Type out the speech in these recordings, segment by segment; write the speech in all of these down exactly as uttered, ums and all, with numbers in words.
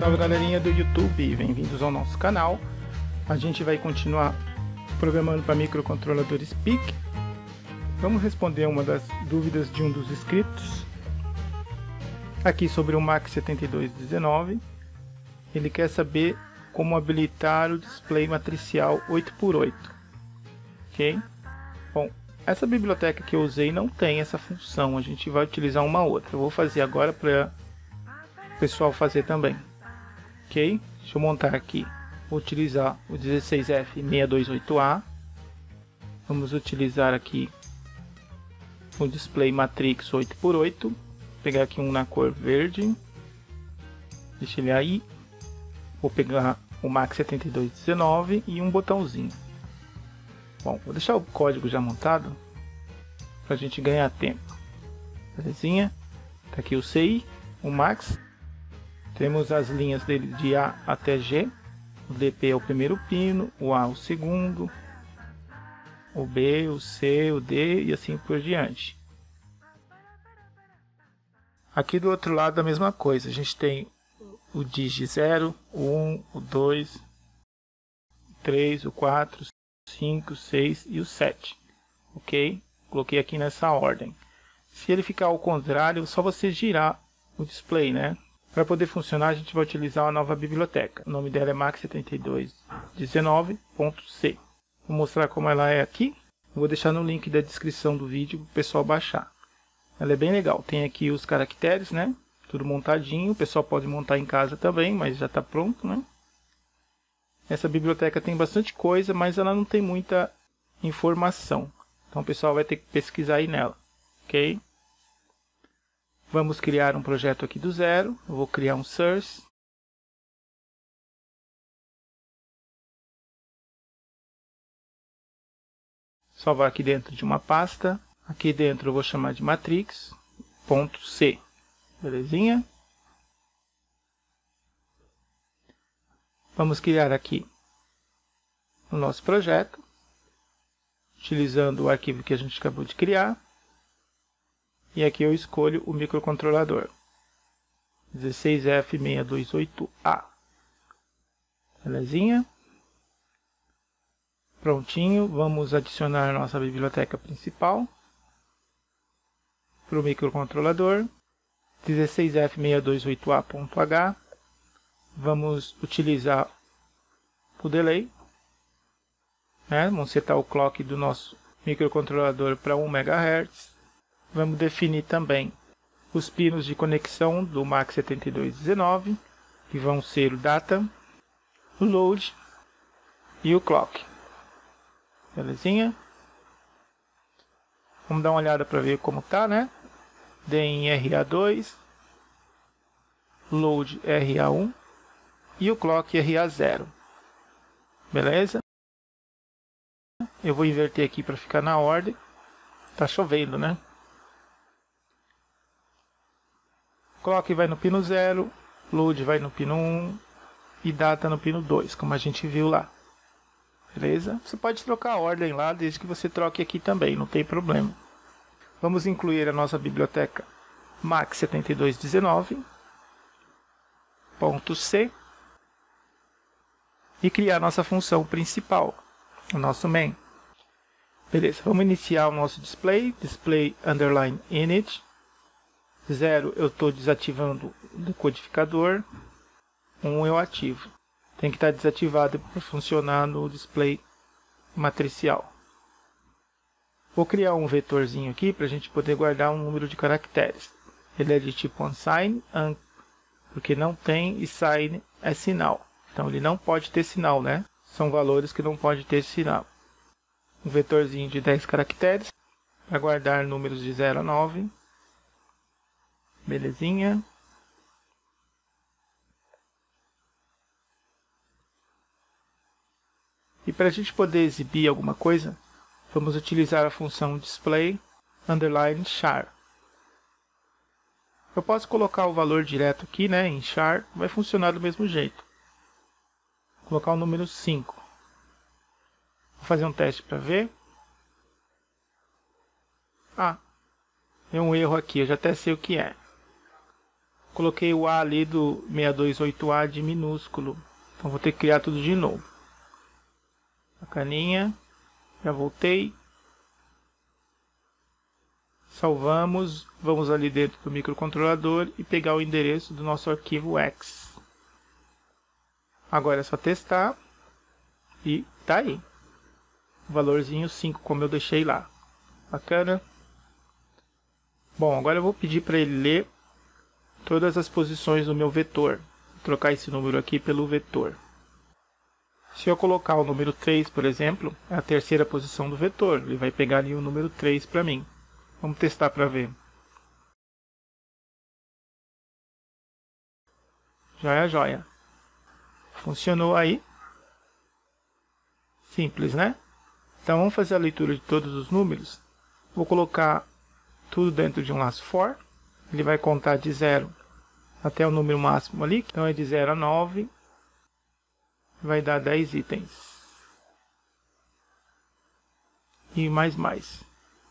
Salve galerinha do YouTube, bem-vindos ao nosso canal. A gente vai continuar programando para microcontroladores P I C. Vamos responder uma das dúvidas de um dos inscritos aqui sobre o MAX setenta e dois dezenove. Ele quer saber como habilitar o display matricial oito por oito. Ok? Bom, essa biblioteca que eu usei não tem essa função, a gente vai utilizar uma outra. Eu vou fazer agora para o pessoal fazer também. Ok? Deixa eu montar aqui. Vou utilizar o dezesseis F seiscentos e vinte e oito A. Vamos utilizar aqui o display Matrix oito por oito. Vou pegar aqui um na cor verde. Deixa ele aí. Vou pegar o MAX setenta e dois dezenove e um botãozinho. Bom, vou deixar o código já montado para a gente ganhar tempo. Belezinha? Tá aqui o C I, o MAX. Temos as linhas dele de A até G. O D P é o primeiro pino, o A o segundo, o B, o C, o D e assim por diante. Aqui do outro lado a mesma coisa, a gente tem o digi zero, o um, o dois, o três, o quatro, o cinco, o seis e o sete. Ok? Coloquei aqui nessa ordem. Se ele ficar ao contrário, é só você girar o display, né? Para poder funcionar, a gente vai utilizar uma nova biblioteca. O nome dela é MAX setenta e dois dezenove ponto C. Vou mostrar como ela é aqui. Vou deixar no link da descrição do vídeo para o pessoal baixar. Ela é bem legal. Tem aqui os caracteres, né? Tudo montadinho. O pessoal pode montar em casa também, mas já está pronto, né? Essa biblioteca tem bastante coisa, mas ela não tem muita informação. Então o pessoal vai ter que pesquisar aí nela. Ok? Vamos criar um projeto aqui do zero. Eu vou criar um source. Salvar aqui dentro de uma pasta. Aqui dentro eu vou chamar de matrix.c. Belezinha? Vamos criar aqui o nosso projeto. Utilizando o arquivo que a gente acabou de criar. E aqui eu escolho o microcontrolador dezesseis F seiscentos e vinte e oito A. Belezinha? Prontinho, vamos adicionar a nossa biblioteca principal para o microcontrolador dezesseis F seiscentos e vinte e oito A.H. Vamos utilizar o delay, né? Vamos setar o clock do nosso microcontrolador para um megahertz. Vamos definir também os pinos de conexão do MAX setenta e dois dezenove, que vão ser o data, o load e o clock. Belezinha? Vamos dar uma olhada para ver como tá, né? D em R A dois, load R A um e o clock R A zero. Beleza? Eu vou inverter aqui para ficar na ordem. Tá chovendo, né? Clock vai no pino zero, load vai no pino um e data no pino dois, como a gente viu lá. Beleza? Você pode trocar a ordem lá, desde que você troque aqui também, não tem problema. Vamos incluir a nossa biblioteca MAX setenta e dois dezenove ponto C e criar a nossa função principal, o nosso main. Beleza, vamos iniciar o nosso display, display underline init. zero eu estou desativando o decodificador, um eu ativo. Tem que estar desativado para funcionar no display matricial. Vou criar um vetorzinho aqui para a gente poder guardar um número de caracteres. Ele é de tipo unsigned, un, porque não tem, e sign é sinal. Então ele não pode ter sinal, né? São valores que não pode ter sinal. Um vetorzinho de dez caracteres para guardar números de zero a nove. Belezinha? E para a gente poder exibir alguma coisa, vamos utilizar a função display underline char. Eu posso colocar o valor direto aqui, né, em char, vai funcionar do mesmo jeito. Vou colocar o número cinco. Vou fazer um teste para ver. Ah, deu um erro aqui, eu já até sei o que é. Coloquei o A ali do seiscentos e vinte e oito A de minúsculo. Então vou ter que criar tudo de novo. Bacaninha. Já voltei. Salvamos. Vamos ali dentro do microcontrolador e pegar o endereço do nosso arquivo X. Agora é só testar. E tá aí. O valorzinho cinco, como eu deixei lá. Bacana. Bom, agora eu vou pedir para ele ler todas as posições do meu vetor. Vou trocar esse número aqui pelo vetor. Se eu colocar o número três, por exemplo, é a terceira posição do vetor. Ele vai pegar ali o número três para mim. Vamos testar para ver. Joia, joia. Funcionou aí. Simples, né? Então vamos fazer a leitura de todos os números. Vou colocar tudo dentro de um laço for. Ele vai contar de zero até o número máximo ali. Então é de zero a nove. Vai dar dez itens. E mais mais.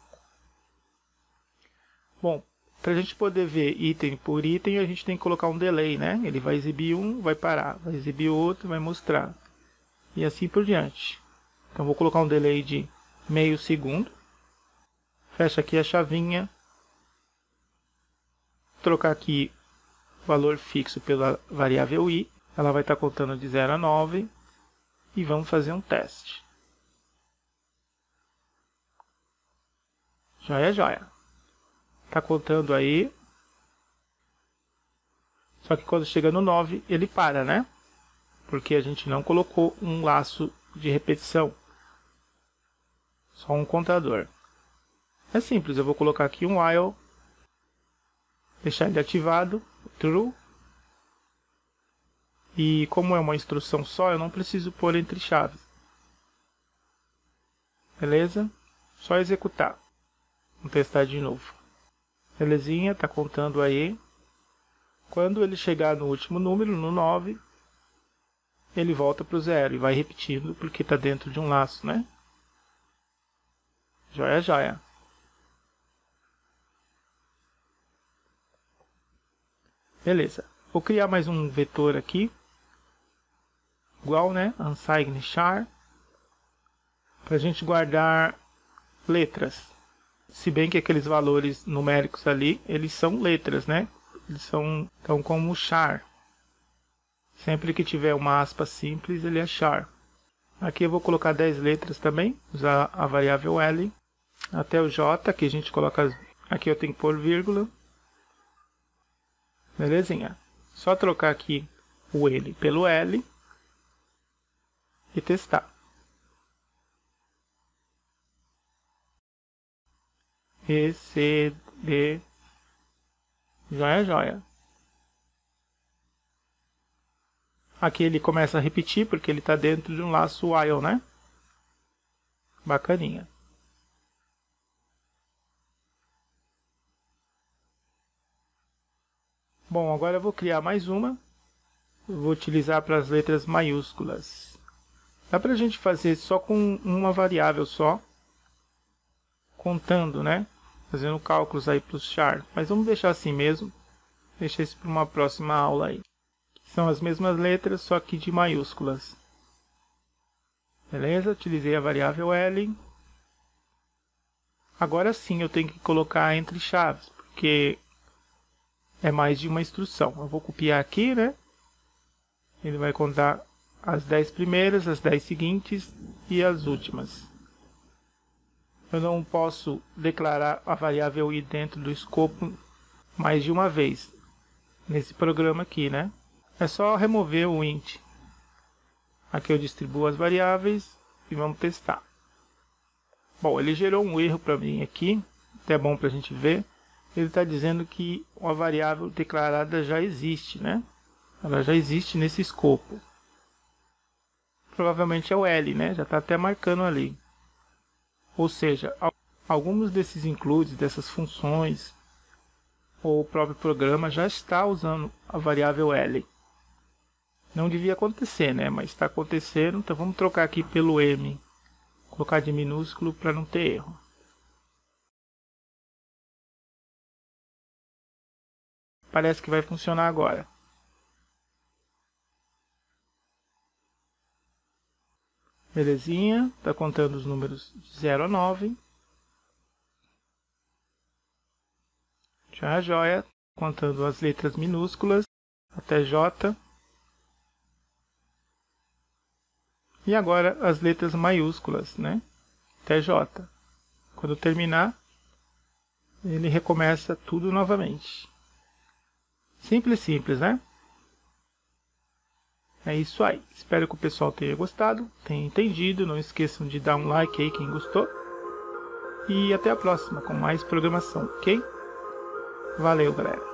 Bom, para a gente poder ver item por item, a gente tem que colocar um delay, né? Ele vai exibir um, vai parar. Vai exibir outro, vai mostrar. E assim por diante. Então vou colocar um delay de meio segundo. Fecha aqui a chavinha. Trocar aqui o valor fixo pela variável i. Ela vai estar contando de zero a nove. E vamos fazer um teste. Joia, joia. Está contando aí. Só que quando chega no nove, ele para, né? Porque a gente não colocou um laço de repetição. Só um contador. É simples, eu vou colocar aqui um while. Deixar ele ativado. True. E como é uma instrução só, eu não preciso pôr entre chaves. Beleza? Só executar. Vamos testar de novo. Belezinha, tá contando aí. Quando ele chegar no último número, no nove, ele volta para o zero e vai repetindo porque está dentro de um laço, né? Joia, joia. Beleza. Vou criar mais um vetor aqui. Igual, né? Unsigned char. Para a gente guardar letras. Se bem que aqueles valores numéricos ali, eles são letras, né? Eles são então como char. Sempre que tiver uma aspa simples, ele é char. Aqui eu vou colocar dez letras também. Usar a variável L. Até o J, que a gente coloca... As... Aqui eu tenho que pôr vírgula. Belezinha. Só trocar aqui o L pelo L. E testar. E, C, D. Joia, joia. Aqui ele começa a repetir porque ele está dentro de um laço while, né? Bacaninha. Bom, agora eu vou criar mais uma. Eu vou utilizar para as letras maiúsculas. Dá para a gente fazer só com uma variável só. Contando, né? Fazendo cálculos aí para os char. Mas vamos deixar assim mesmo. Deixar isso para uma próxima aula aí. São as mesmas letras, só que de maiúsculas. Beleza? Utilizei a variável L. Agora sim eu tenho que colocar entre chaves, porque é mais de uma instrução. Eu vou copiar aqui, né? Ele vai contar as dez primeiras, as dez seguintes e as últimas. Eu não posso declarar a variável i dentro do escopo mais de uma vez. Nesse programa aqui, né? É só remover o int. Aqui eu distribuo as variáveis e vamos testar. Bom, ele gerou um erro para mim aqui. Até bom para a gente ver. Ele está dizendo que uma variável declarada já existe, né? Ela já existe nesse escopo. Provavelmente é o L, né? Já está até marcando ali. Ou seja, alguns desses includes, dessas funções, ou o próprio programa já está usando a variável L. Não devia acontecer, né? Mas está acontecendo, então vamos trocar aqui pelo M. Colocar de minúsculo para não ter erro. Parece que vai funcionar agora. Belezinha, tá contando os números de zero a nove. Já a joia, contando as letras minúsculas até J. E agora as letras maiúsculas, né? Até J. Quando terminar, ele recomeça tudo novamente. Simples, simples, né? É isso aí. Espero que o pessoal tenha gostado, tenha entendido. Não esqueçam de dar um like aí quem gostou. E até a próxima com mais programação, ok? Valeu, galera!